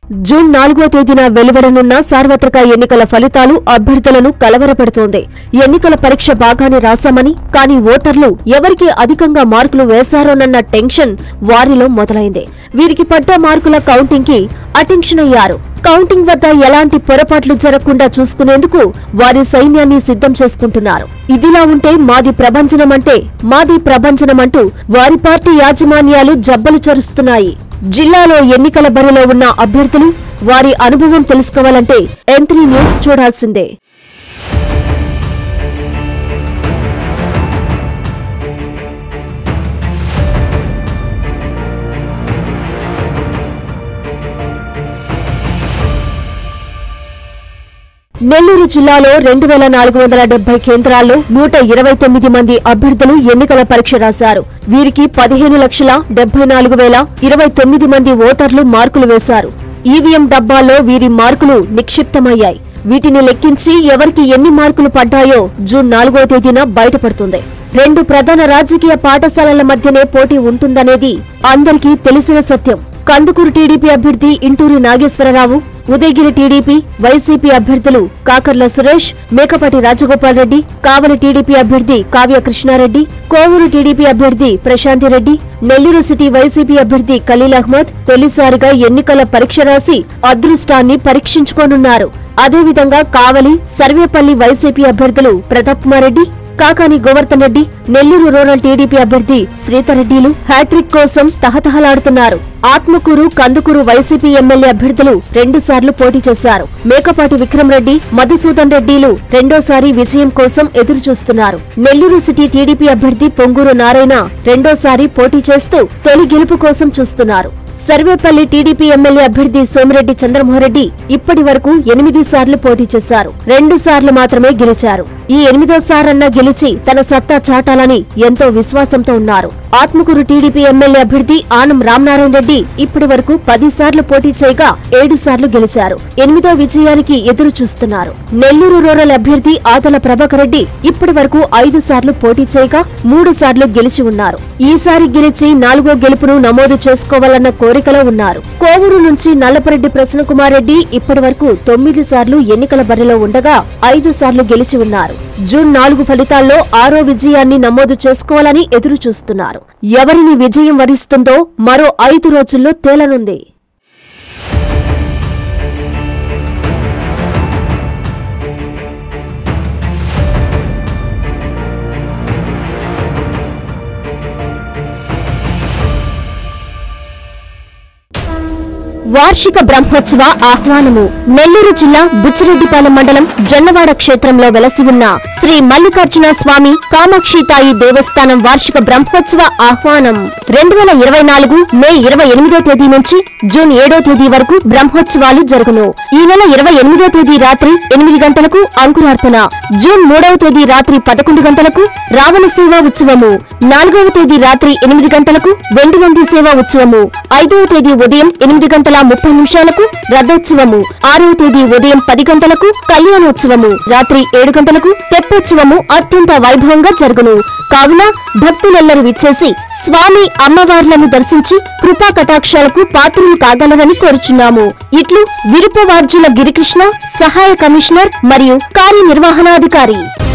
June 4వ తేదీన వెలువడనున్న సార్వత్రిక ఎన్నికల ఫలితాలు అభ్యర్థులను కలవరపెడుతోంది. ఎన్నికల పరీక్ష బాగానే రాశామని, కానీ ఓటర్లు ఎవరికి అధికంగా మార్కులు వేశారోనన్న టెన్షన్ వారిలో మొదలైంది. వీరికి పడ్డ మార్కుల కౌంటింగ్ కి అటెన్షన్ అయ్యారు. కౌంటింగ్ వద్ద ఎలాంటి పొరపాట్లు జరగకుండా చూసుకునేందుకు వారి సైన్యాన్ని సిద్ధం చేసుకుంటున్నారు. ఇదిలా ఉంటే మాది ప్రభంజనమంటూ వారి పార్టీ యాజమాన్యాలు జబ్బలు చరుస్తున్నాయి. జిల్లాలో ఎన్నికల బరిలో ఉన్న అభ్యర్థులు వారి అనుభవం తెలుసుకోవాలంటే N3 న్యూస్ చూడాల్సిందే. నెల్లూరు జిల్లాలో 2470 కేంద్రాల్లో 129 మంది అభ్యర్థులు ఎన్నికల పరీక్ష రాశారు. వీరికి 15,74,029 మంది ఓటర్లు మార్కులు వేశారు. ఈవీఎం డబ్బాల్లో వీరి మార్కులు నిక్షిప్తమయ్యాయి. వీటిని లెక్కించి ఎవరికి ఎన్ని మార్కులు పడ్డాయో జూన్ 4వ తేదీన బయటపడుతుంది. రెండు ప్రధాన రాజకీయ పాఠశాలల మధ్యనే పోటీ ఉంటుందనేది అందరికీ తెలిసిన సత్యం. కందుకూరు టీడీపీ అభ్యర్థి ఇంటూరి నాగేశ్వరరావు, ఉదయగిరి టీడీపీ, వైసీపీ అభ్యర్థులు కాకర్ల సురేష్, మేకపాటి రాజగోపాల్ రెడ్డి, కావలి టీడీపీ అభ్యర్థి కావ్య కృష్ణారెడ్డి, కోవూరు టీడీపీ అభ్యర్థి ప్రశాంతిరెడ్డి, నెల్లూరు సిటీ వైసీపీ అభ్యర్థి ఖలీల్ అహ్మద్ తొలిసారిగా ఎన్నికల పరీక్ష రాసి అదృష్టాన్ని పరీక్షించుకోనున్నారు. అదేవిధంగా కావలి, సర్వేపల్లి వైసీపీ అభ్యర్థులు ప్రతాప్ కుమార్ రెడ్డి, కాకాని గోవర్ధన్ రెడ్డి, నెల్లూరు రూరల్ టీడీపీ అభ్యర్థి శ్రీధర్రెడ్డిలు హ్యాట్రిక్ కోసం తహతహలాడుతున్నారు. ఆత్మకూరు, కందుకూరు వైసీపీ ఎమ్మెల్యే అభ్యర్థులు 2 సార్లు పోటీ చేశారు. మేకపాటి విక్రమ్ రెడ్డి, మధుసూదన్ రెడ్డిలు రెండోసారి విజయం కోసం ఎదురుచూస్తున్నారు. నెల్లూరు సిటీ టీడీపీ అభ్యర్థి పొంగూరు నారాయణ రెండోసారి పోటీ చేస్తూ తొలి గెలుపు కోసం చూస్తున్నారు. సర్వేపల్లి టీడీపీ ఎమ్మెల్యే అభ్యర్థి సోమిరెడ్డి చంద్రమోహన్రెడ్డి ఇప్పటి వరకు 8 సార్లు పోటీ చేశారు. 2 సార్లు మాత్రమే గెలిచారు. ఈ 8వ సారన్నా గెలిచి తన సత్తా చాటాలని ఎంతో విశ్వాసంతో ఉన్నారు. ఆత్మకూరు టీడీపీ ఎమ్మెల్యే అభ్యర్థి ఆనం రామనారాయణ రెడ్డి ఇప్పటి వరకు 10 సార్లు పోటీ చేయగా 7 సార్లు గెలిచారు. 8వ విజయానికి ఎదురు చూస్తున్నారు. నెల్లూరు రూరల్ అభ్యర్థి ఆదల ప్రభాకర్ రెడ్డి ఇప్పటి వరకు 5 సార్లు పోటీ చేయగా 3 సార్లు గెలిచి ఉన్నారు. ఈసారి గెలిచి 4వ గెలుపును నమోదు చేసుకోవాలన్న కోరికలో ఉన్నారు. కోవూరు నుంచి నల్లపరెడ్డి ప్రసన్నకుమార్ రెడ్డి ఇప్పటి వరకు 9 సార్లు ఎన్నికల బరిలో ఉండగా 5 సార్లు గెలిచి ఉన్నారు. జూన్ 4 ఫలితాల్లో 6వ విజయాన్ని నమోదు చేసుకోవాలని ఎదురు చూస్తున్నారు. ఎవరిని విజయం వరిస్తుందో మరో 5 రోజుల్లో తేలనుంది. వార్షిక బ్రహ్మోత్సవ ఆహ్వానము. నెల్లూరు జిల్లా బుచ్చిరెడ్డిపాలెం మండలం జొన్నవాడ క్షేత్రంలో వెలసి ఉన్న శ్రీ మల్లికార్జున స్వామి కామాక్షితాయి దేవస్థానం వార్షిక బ్రహ్మోత్సవ ఆహ్వానం 2024 మే 28వ తేదీ నుంచి జూన్ 7వ తేదీ వరకు బ్రహ్మోత్సవాలు జరుగును. ఈ నెల 28వ తేదీ రాత్రి 8 గంటలకు అంకురార్పణ, జూన్ 3వ తేదీ రాత్రి 11 గంటలకు రావణ సేవా ఉత్సవము, 4వ తేదీ రాత్రి 8 గంటలకు వెండి నంది సేవా ఉత్సవము, 5వ తేదీ ఉదయం 8:30 రథోత్సవము, 6వ తేదీ ఉదయం 10 గంటలకు కళ్యాణోత్సవము, రాత్రి 7 గంటలకు తెప్పోత్సవము అత్యంత వైభవంగా జరుగును. కావున భక్తులెల్లరూ విచ్చేసి స్వామి అమ్మవార్లను దర్శించి కృపా కటాక్షాలకు పాత్రలు కాగలరని కోరుచున్నాము. ఇట్లు విరుపవార్జుల గిరికృష్ణ, సహాయ కమిషనర్ మరియు కార్యనిర్వహణాధికారి.